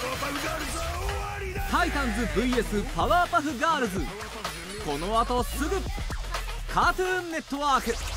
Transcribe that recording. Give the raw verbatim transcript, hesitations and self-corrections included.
タイタンズ ブイエス パワーパフガールズ、この後すぐカートゥーンネットワーク。